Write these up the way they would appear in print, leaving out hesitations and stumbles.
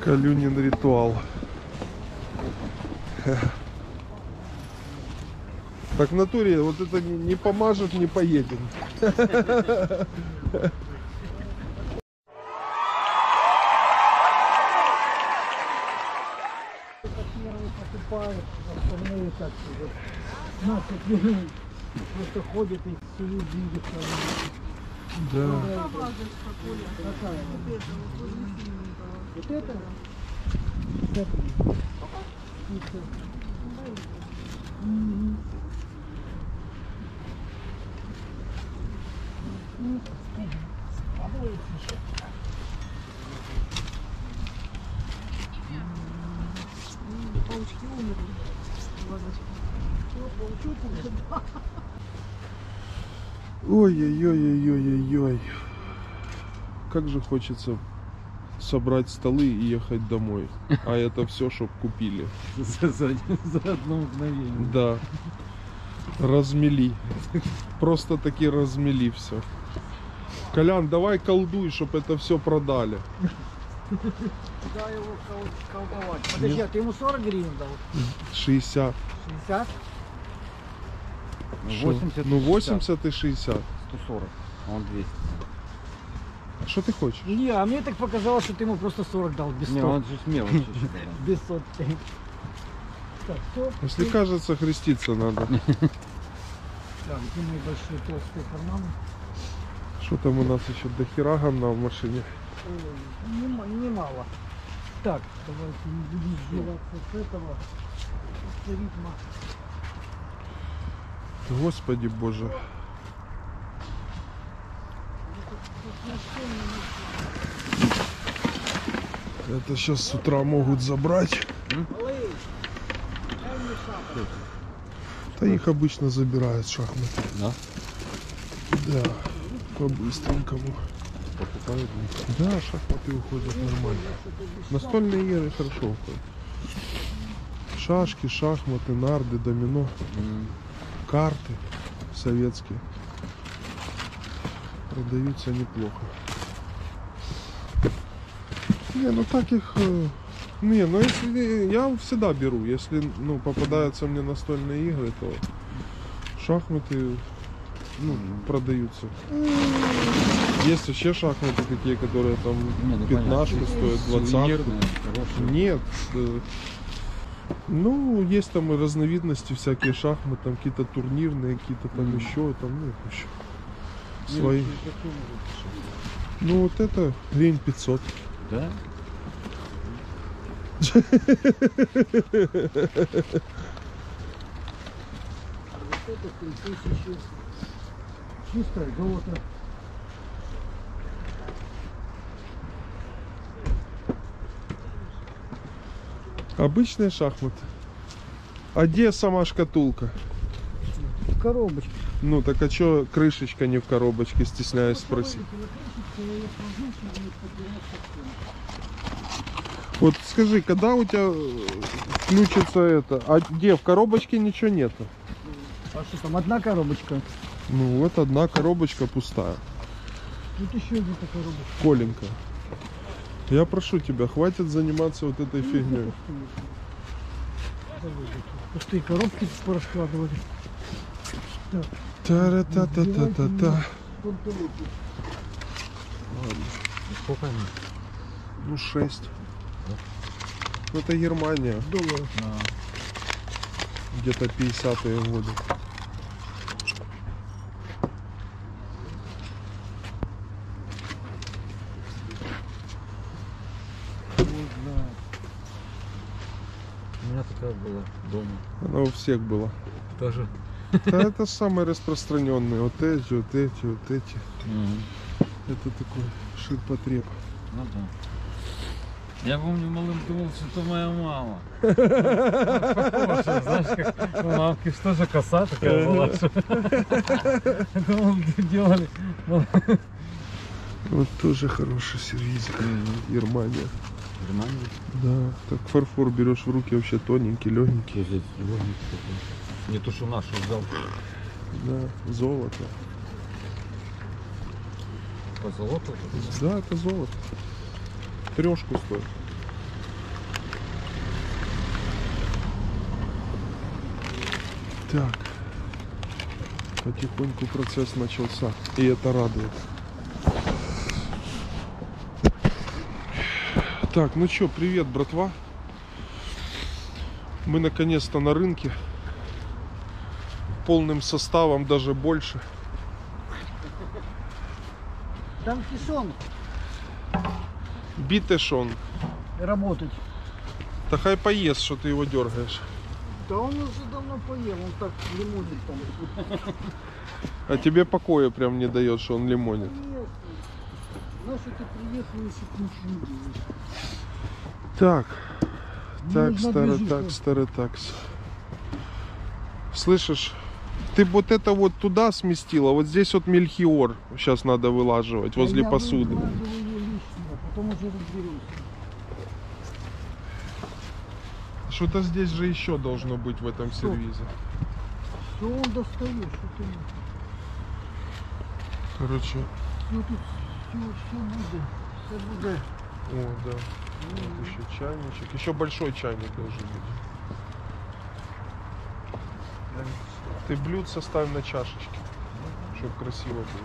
Калюнин ритуал. Так в натуре вот это не помажет, не поедем. Покупают, остальные так вот. Наши просто ходят и суют деньги. Да. Какая? Вот это? Паучки умерли. Ой-ой-ой-ой-ой-ой. Как же хочется собрать столы и ехать домой. А это все, чтоб купили. За одно мгновение. Да. Размели. Просто таки размели все. Колян, давай колдуй, чтоб это все продали. Куда его колдовать? Подожди, а ты ему 40 гривен дал? 60. 60? Шо? 80, Ну 80 и 60. 140, а он 200. А что ты хочешь? Не, а мне так показалось, что ты ему просто 40 дал, без 100. Не, он же с мелочи считает. Без сотки. Так, стоп. Если кажется, хреститься надо. Так, где мои большие толстые карманы? Что там у нас еще до хера гамна в машине? Немало. Так, давайте не будем сбиваться с этого. С ритма. Господи Боже. Это сейчас с утра могут забрать. Да их обычно забирают шахматы. Да? Да, по-быстренькому. Покупают. Да, шахматы уходят нормально. Настольные игры хорошо уходят. Шашки, шахматы, нарды, домино, карты советские. Продаются неплохо. Не, ну так их... Не, ну если... Я всегда беру. Если, ну, попадаются мне настольные игры, то шахматы, ну, продаются. Есть вообще шахматы такие, которые там Не, ну, 15 понятно. стоят, 20. Сувенирные, хорошие. Нет. Ну, есть там и разновидности всякие шахмат, там какие-то турнирные, какие-то там еще, там, ну, еще свои. Ну, вот это гривен 500. Да? Это 3000. Чистое золото. Обычные шахматы. А где сама шкатулка? Коробочка. Ну, так а чё крышечка не в коробочке, стесняюсь спросить. Вот скажи, когда у тебя включится это? А где, в коробочке ничего нету? А что там, одна коробочка? Ну, вот одна коробочка пустая. Тут еще где-то коробочка. Коленька, я прошу тебя, хватит заниматься вот этой фигней. Пустые коробки пораскладывали. Так. Та-ра-та-та-та-та-та. Сколько они? Ну, 6. Ну, это Германия. $. Где-то 50-е годы. У меня такая была дома. Она у всех была. Тоже. Да, это самые распространенные. Вот эти, вот эти, вот эти. Это такой ширпотреб. Ну да. Я помню, малым думал, что это моя мама. Похоже, знаешь, как у мамки, что же коса такая была. Думал, делали. Вот тоже хороший сервизик. Германия. Германия? Да. Так фарфор берешь в руки, вообще тоненький, легенький. Здесь легенький такой. Не то, что нашу взял. Да, золото. По золоту? Да, это золото. 3 стоит. Так. Потихоньку процесс начался. И это радует. Так, ну чё, привет, братва. Мы наконец-то на рынке. Полным составом, даже больше. Там кишон Битешон. работать. Да хай поест, что ты его дергаешь. Да он уже давно поел, он так лимонит там. А тебе покоя прям не дает, что он лимонит. Нет. Знаешь, ты приехал, если ты ничего не делаешь. Так. Так, Нужно старый движуху. такс, старый такс. Слышишь? Ты вот это вот туда сместила, вот здесь вот мельхиор сейчас надо вылаживать возле Я посуды. выкладываю её лишнего, потом уже разберемся. Что-то здесь же еще должно быть в этом сервизе. Все он достает, что ты. Короче, Все тут, все будет. Все будет. о, да. Вот еще чайничек. Еще большой чайник должен быть. Ты блюдце ставь на чашечки, чтобы красиво было.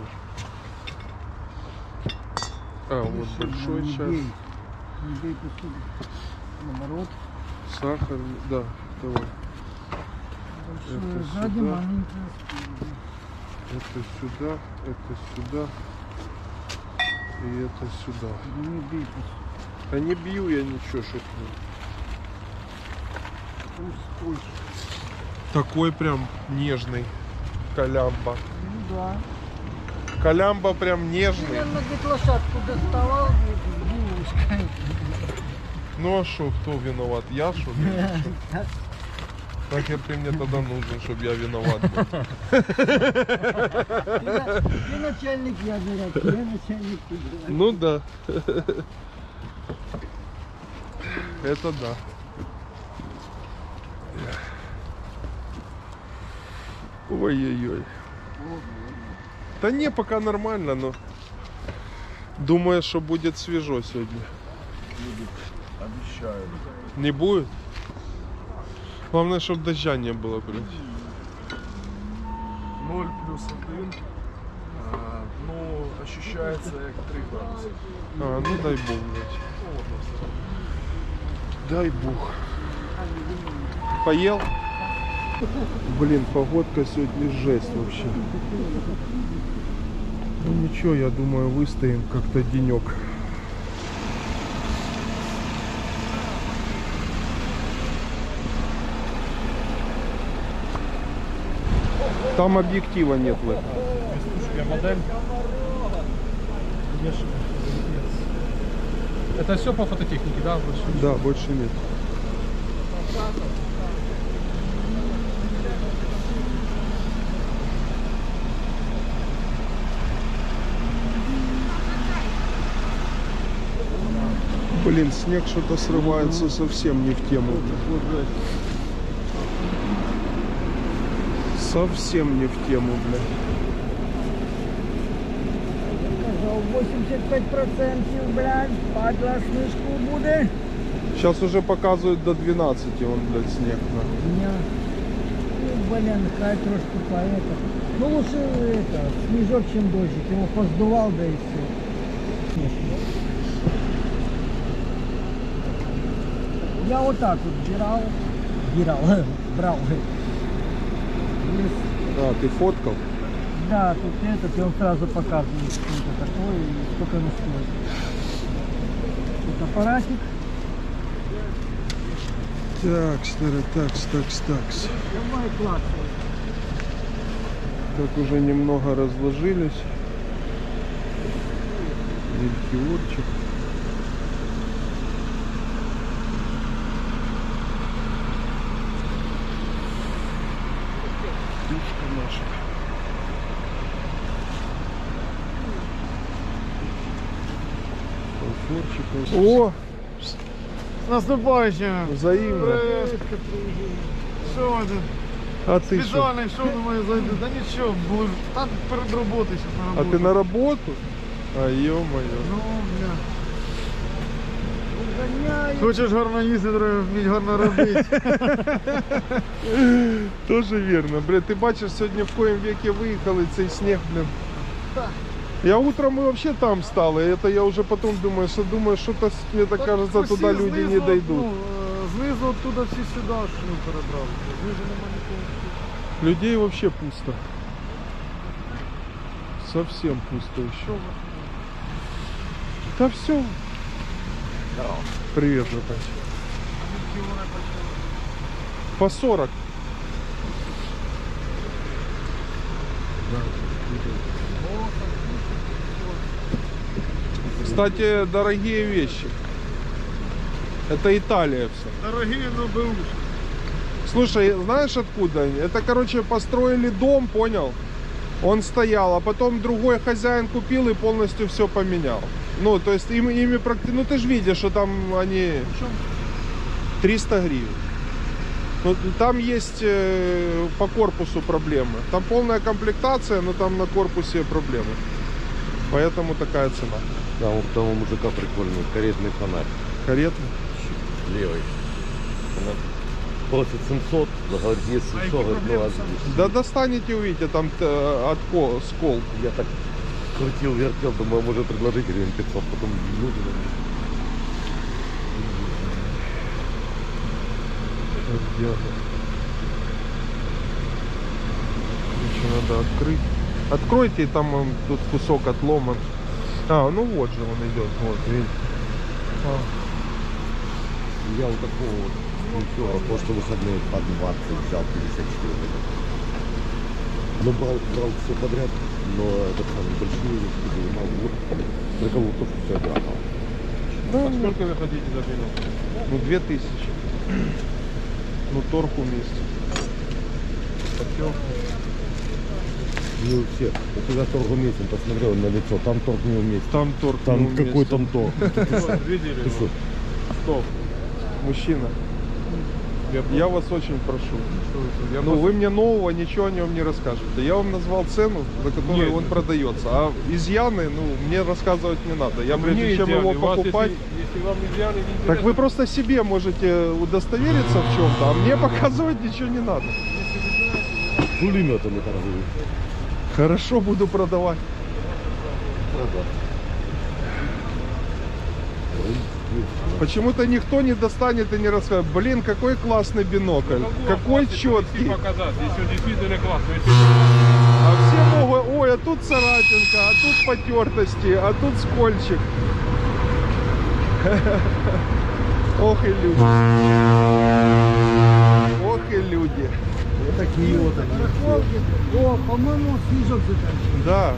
А, вот большой Не чай. бей. Не бей посуду. Наоборот. Сахар, да, давай. Большое Это сзади, сюда. маленькое спереди. Это сюда, и это сюда. Не бей посуду. Да не бью я ничего, что Там скотч. такой прям нежный калямба. Ну да. Калямба прям нежный. Примерно говорит, лошадку доставал, девушка. Ну а что, кто виноват? Я что ли? Нахер ты мне тогда нужен, чтобы я виноват был? Ты начальник, я дурак. Я начальник, ты дурак. Ну да. Это да. Ой-ой-ой. Да не, пока нормально, но думаю, что будет свежо сегодня. Обещаю. Не будет? Главное, чтобы дождя не было, блядь. 0 плюс 1. Ну, ощущается як 3 градуса. А, ну дай бог, блядь. Дай бог. Поел? Блин, погодка сегодня жесть вообще. Ну ничего, я думаю, выстоим как-то денек. Там объектива нет в этом. Модель. Это все по фототехнике, да? Больше? Да, больше нет. Блин, снег что-то срывается совсем не в тему. Совсем не в тему, блядь. Казав 85%, блядь, падла снежку буде. Сейчас уже показывают до 12, он, блядь, снег. Ні. Ну, блин, хай трошки по это. Ну лучше это, снежок, чем дождик. Его поздувал, да и все. Я вот так вот брал. Есть. А, ты фоткал? Да, тут этот, и он сразу показывает, что это такое и сколько оно стоит. Тут аппаратик. Такс. Давай клацай. Так уже немного разложились. Мельхиорчик. Пушка наша. Фарфорчик. О, С наступающим! взаимно. Що ви? А ты что? Спеціально йшов, думаю, зайду. Да нічого, буду там перед роботою зараз на А роботу. ты на работу? А ё-моё. Ну, бля. Гоняю. Хочеш гарно їздити, треба вміти гарно робити. Тоже вірно. Блін, ти бачиш, сьогодні в коєм веке виїхали, цей сніг, блін. Я утром и вообще там стал, и это я уже потом думаю, что-то, мне так кажется, усі туда люди не знизу, дойдут. ну, знизу оттуда всі сюди ну, перебрали. Знизу нема нікого. Людей вообще пусто. Совсем пусто еще. Да все. Привет, Наташа. По 40. Кстати, дорогие вещи. Это Италия все. Дорогі, ну бэушки. Слушай, знаешь откуда они? Это, короче, построили дом, понял? Он стоял, а потом другой хозяин купил и полностью все поменял. Ну, то есть ими ну ты же видишь, что там они 300 гривен. Ну, там есть по корпусу проблемы. Там полная комплектация, но там на корпусе проблемы. Поэтому такая цена. Да, у того мужика прикольный, каретный фонарь. Каретный. Левый. Просит 700, говорит, есть 700, говорит, ну а здесь. Да достанете, увидите, там скол. Я так крутил, вертел, думаю, может предложить гривен 500, потом не нужно. Еще надо открыть. Откройте, и там он, тут кусок отломан. А, ну вот же он идет, вот, видите. Я вот такого вот еще прошлые выходные по 20 взял 50 километров. Но брал все подряд, но этот самый большие вещи мало. Вот для кого тоже все одинаково. Да, сколько вы хотите за минуту? Ну 2000. Ну торг вместе. Не у всех. Вот когда торг уместен, посмотрел на лицо, там торг не уместен. Там торг. Там не какой уместен. там торг? Видели Ты его? что? Стоп. Мужчина. Я вас очень прошу. Я Ну вы мне нового ничего о нем не расскажете. Я вам назвал цену, за которую Нет. он продается. А изъяны, ну, мне рассказывать не надо. Я прежде Мне чем его идеально. Вас, покупать. если вам изъяны не Так интересны, вы просто себе можете удостовериться в чем-то, а мне показывать ничего не надо. Пулеметами торгуют. Хорошо, буду продавать. Почему-то никто не достанет и не расскажет. Блин, какой классный бинокль. Какой четкий. показать, если он действительно классный. Если А все могут, ой, а тут царапинка, а тут потертости, а тут скольчик. Ох и люди. Ох и люди. Такие вот они. О, по-моему, снежок заканчивается. Да.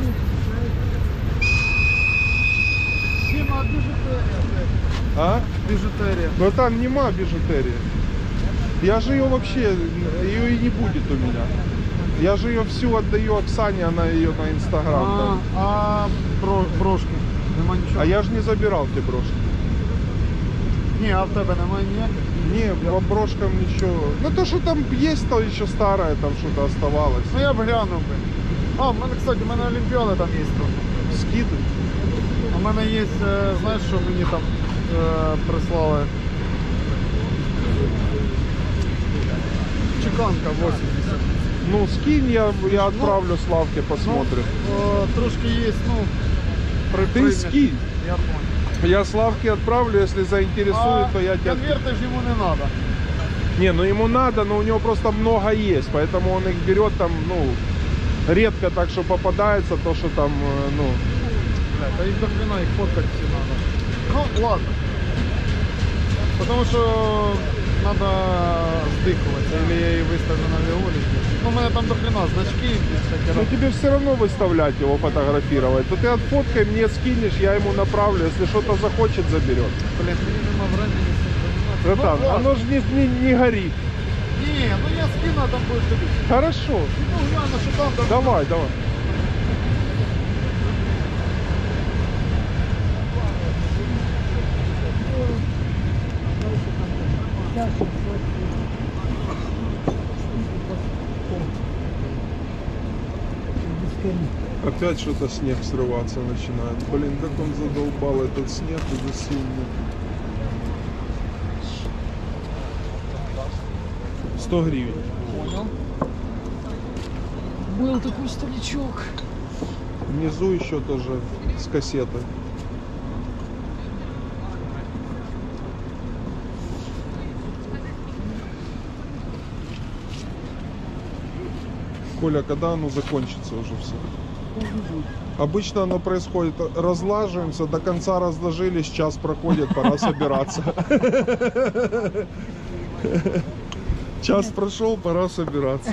Тема бижутерія. А? Бижутерія. Но там нема бижутерии. Я же ее вообще, ее и не будет у меня. Я же ее всю отдаю Оксане, она ее на Инстаграм. там. А брошки? Нема нічого? А я же не забирал те брошки. Ні, а в тебе немає ніяких? Не, по брошкам ничего. Ну то, что там есть, то еще старое, там что-то оставалось. Ну я б глянув би. А, в мене, кстати, в мене Олімпіада там є трохи. Скидывай. У мене є, знаєш, що мені там прислали? Чеканка 80. Ну скинь, я отправлю Славке, посмотрим. Трошки є, ну, Ты скинь. Я понял. Я Славке отправлю, если заинтересует, то я тебя... конверти ж йому не треба. Не, ну ему надо, но у него просто много есть, поэтому он их берет там, ну, редко так, что попадается то, что там, ну... Та їх до хрена, їх фоткати всі треба. Ну, ладно. Потому що треба здихуватися, або я її виставлю на Віолі. Ну, у мене там до хрена значки, всякі Ну тебе все равно выставлять его, фотографировать. То ты отфоткай, мне скинешь, я ему направлю, если что-то захочет, заберет. Блін, мені нема времени з цим займатися. Братан, Ну, ладно. оно же не горит. Ні, ну я скину, а там будеш дивитися. Хорошо, Ну, глянь, що там, там. давай, давай. Опять что-то снег срываться начинает. Блин, как он задолбал этот снег уже сильно. 100 гривен. Понял. Был такой старичок. Внизу еще тоже с кассетой. Коля, когда оно закончится уже все? Обычно оно происходит, разлаживаемся, до конца разложились, час проходит, пора собираться. Час прошел, пора собираться.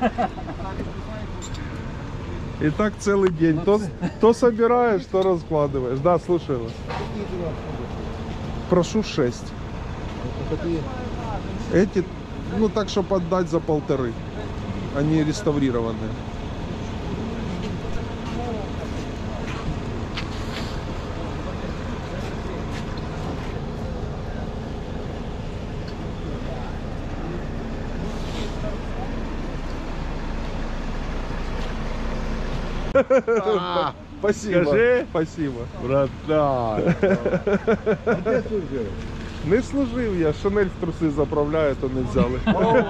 И так целый день. То собираешь, то раскладываешь. Да, слушаю вас. Прошу 6. Эти, ну так, чтобы отдать за 1,5. Они реставрированные. Спасибо. Скажи. Спасибо. Братан. Не служив я, Шанель в труси заправляє, то не взяли.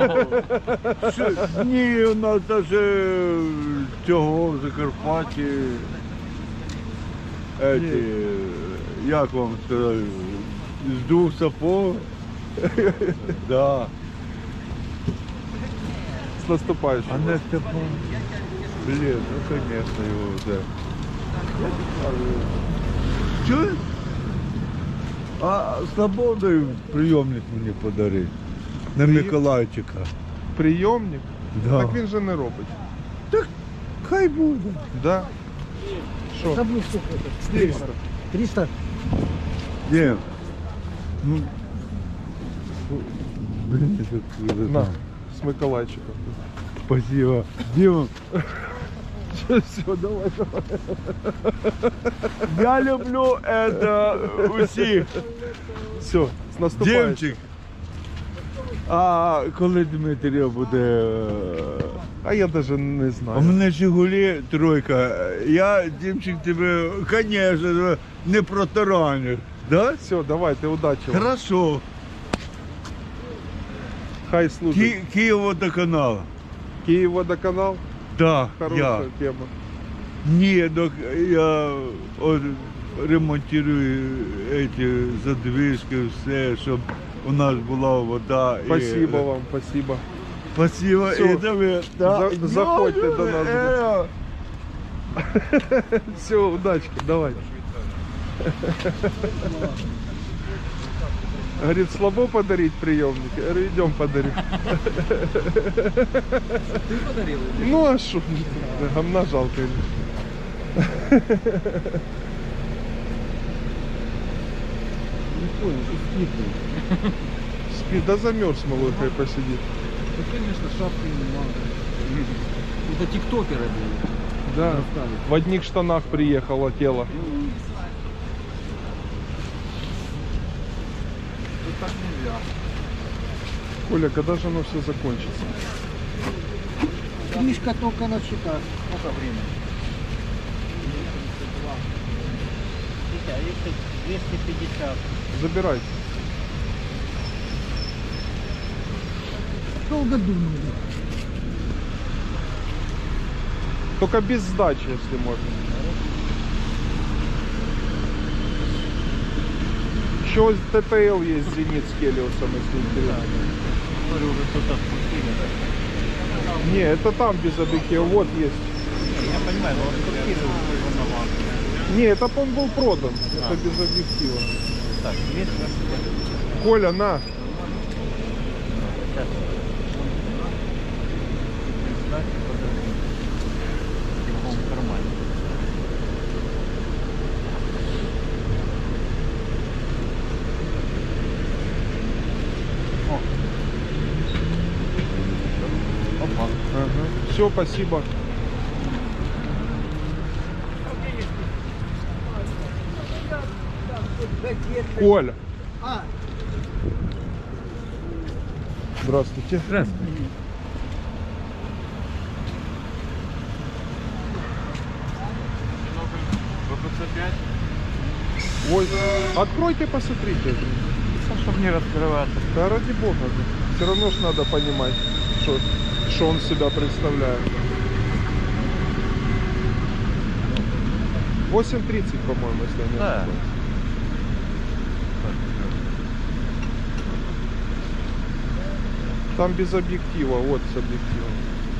Ні, у нас даже цього в Закарпатті. Як вам сказати, з 2 сапог. Да. З наступаючим. А не Степан. Блін, ну конечно його вже. Чуєш? А свободою прийомник мені подарив. На Миколайчика. Прийомник? Да. Так він же не робить. Хай буде. Да? Що? Забыл сколько это? 300. 300? Ні. Ну. Блін, це На, з Миколайчиком. Спасибо. Дима, Все, давай, давай. я люблю это усіх. Все, з наступаючим. Дімчик. А коли Дмитрія буде? А я даже не У знаю. мене Жигулі 3. Я, Дімчик, тебе, конечно, не протараню. Да? Все, давайте, удачі вам. Хорошо. Хай служить. Київводоканал. Київводоканал? Да, Хорошая я. тема. Ні, так я ремонтую эти задвижки, все, щоб у нас була вода. Спасибо вам, спасибо. Спасибо. Всё. І тобі. Да. Заходьте до нас. Все, удачки, давай. Говорит, слабо подарить приемник. Я говорю, идем подарю. Ты подарил? Ну а что? Гамна жалко. Спит, да замерз, малой, хай посидит. Ну, конечно, шапки не надо. Это тиктокеры были. Да, в одних штанах приехало тело. Тут так нельзя. Коля, когда же оно все закончится? Книжка только начитать. Сколько времени? 250. Забирайте. Долго думали. Только без сдачи, если можно. Еще ТТЛ есть Зенит с Келиусом, если интересно. Не, это там без объектива, вот есть. Я понимаю, но Не, это он был продан, это без объектива. Так, 200. Коля, на. Ага. Все, спасибо. Коля. А, Здравствуйте. Здравствуйте. Ой, откройте, посмотрите. чтобы не раскрываться. Да ради бога. все равно ж надо понимать, что он себя представляет. 8:30, по-моему, если я не Да. ошибаюсь. Там без объектива, вот с объективом.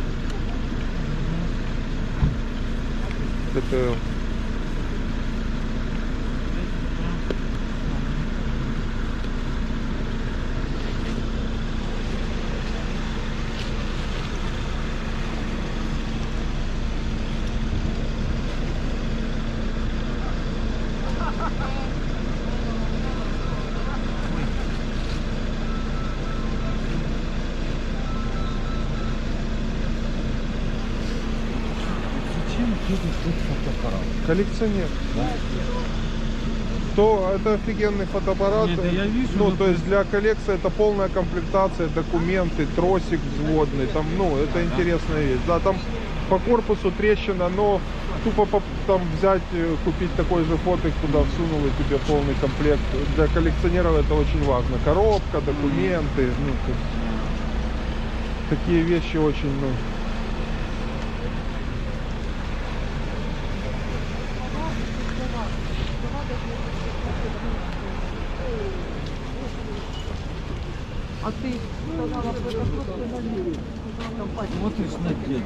Это... Зачем кто-то тут фотоаппарат? Коллекционер. Да? То это офигенный фотоаппарат. Нет, да я вижу, ну, но- то есть для коллекции это полная комплектация, документы, тросик взводный. Там, ну, это интересная вещь. Да, там по корпусу трещина, но тупо там взять, купить такой же фотик, туда всунул и тебе полный комплект. Для коллекционеров это очень важно. Коробка, документы. Ну, то есть такие вещи очень, ну. А ты сказала, что Вот и ж на деда,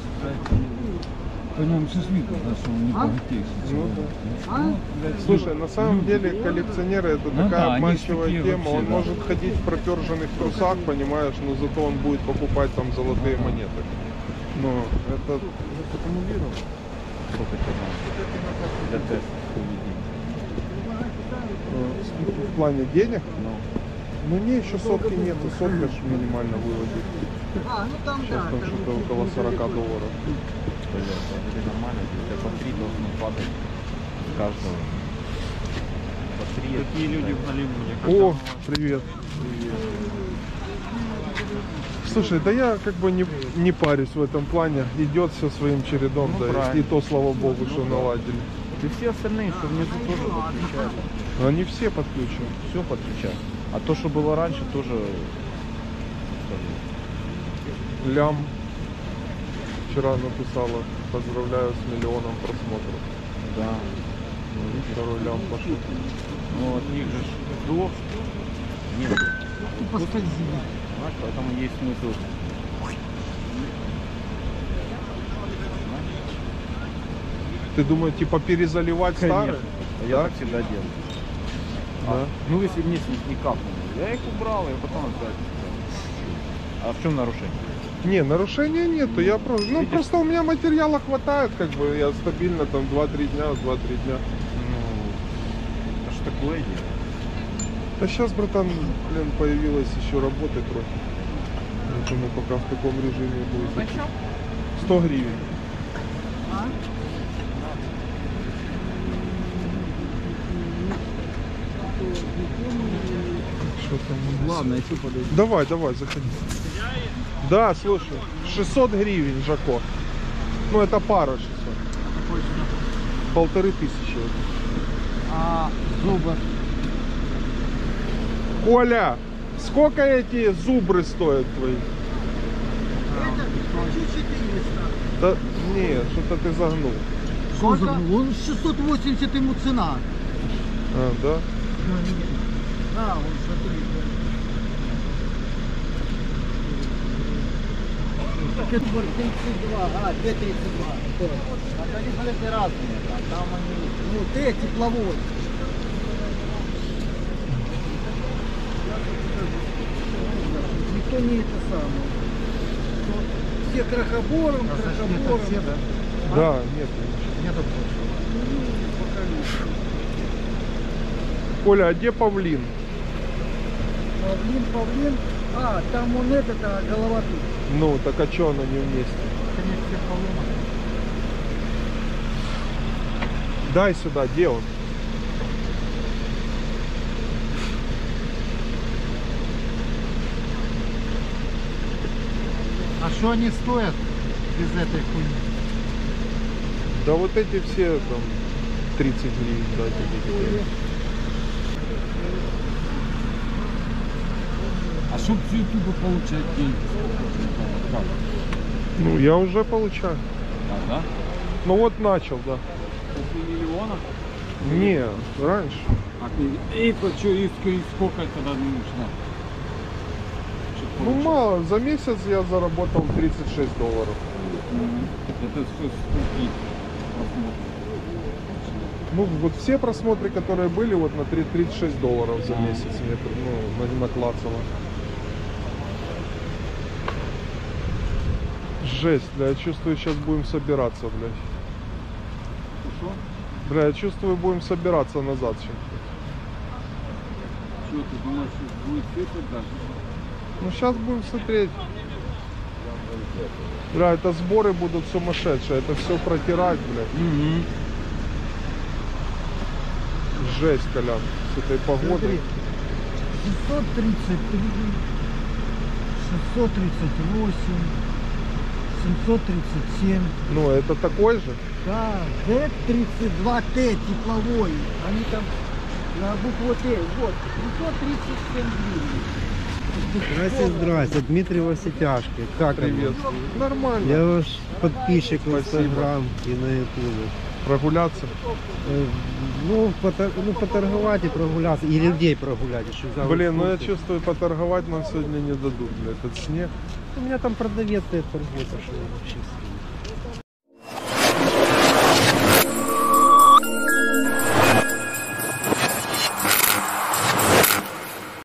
по нему все видно, да, что он не богатейший. Ну, человек. Слушай, на самом деле коллекционеры это Ну такая да, они обманчивая такие тема. вообще, Он да. может ходить в проперженных трусах, понимаешь, но зато он будет покупать там золотые монеты. Но это аккумулировано. Сколько тебе надо? Для теста В плане денег, Ну, ну не, еще сотки нету, сотка ж минимально выводит. А, ну там Сейчас там что-то около $40. блядь, это нормально, где-то по 3 должно падать с каждого. По 3. Такие люди в Голливуде. О, привет. Слушай, да я как бы не парюсь в этом плане. Идет все своим чередом, Ну, да. правильно. И то, слава богу, что наладили. И все остальные, что внизу тоже подключают. Но они все подключены. Все подключают. А то, что было раньше, тоже... Лям вчера написала: поздравляю с 1 000 000 просмотров. Да. Ну, и второй лям пошел. Ну, от них же сдох. Нет. поскользили. Понимаешь, поэтому есть смысл. Ты думаешь, типа перезаливать старые? Я Да? так всегда делаю. Да. Ну, если мне с них не капнуло, я их убрал, и потом опять. А в чем нарушение? Не, нарушения нету. Я просто, ну, просто у меня материала хватает, как бы я стабильно там 2-3 дня. Ну, это ж такое дело. Да сейчас, братан, блин, появилась еще работы трохи. Поэтому пока в таком режиме будет. 100 гривен. Что там? Ладно, я подойду. Давай, заходи. Да, слушай, 600 гривен, Жако. Ну, это пара 600. 1500. А зубы? Коля, сколько эти зубры стоят твои? Да нет, что-то ты загнул. Сколько? Он 680 ему цена. А, да? Да, он смотри. Так это 32, 232. А они разные, там они... Ну, тепловой. Никто не это самое. Все крохобором. Да, нет. Нету Коля, а где павлин? Павлин. А, там он этот, а голова тут. Ну, так а что оно не вместе? Конечно, все павлина. Дай сюда, где он? А что они стоят без этой хуйни? Да вот эти все там 30 гривен, да, такие. А щоб з Ютуба получать деньги, сколько? Как? Ну, я уже получаю. А, да? Ну вот начал, да. После миллиона? Не, раньше. А ты, и то что, и сколько тогда нужно? Чтоб Ну получать? мало, за месяц я заработал $36. Это сколько просмотров? Ну вот все просмотры, которые были, вот на $36 за месяц мне наклацало. Жесть, бля, я чувствую, сейчас будем собираться, блядь. Что? Бля, я чувствую, будем собираться назад сейчас. Что ты думаешь, что будет сыпать даже? Ну сейчас будем смотреть. Бля, это сборы будут сумасшедшие, это все протирать, блядь. Угу. Жесть, Колян, с этой погодой. 633, 638, 737. Ну, это такой же? Да, Z32T тепловой. Они там на букву Т. Вот, 537 гривен. Здрасте, здрасте. Дмитрий во все тяжкие. Как Привет. Нормально. оно? Я ваш подписчик в Спасибо. Инстаграм и на Ютубе. Прогуляться? Ну, поторговать и прогуляться. И людей прогулять. Еще взял Блин, ну я экскурсию. чувствую, поторговать нам сегодня не дадут, бля, этот снег. У меня там продавец стоит торгует, а что я вообще с ним?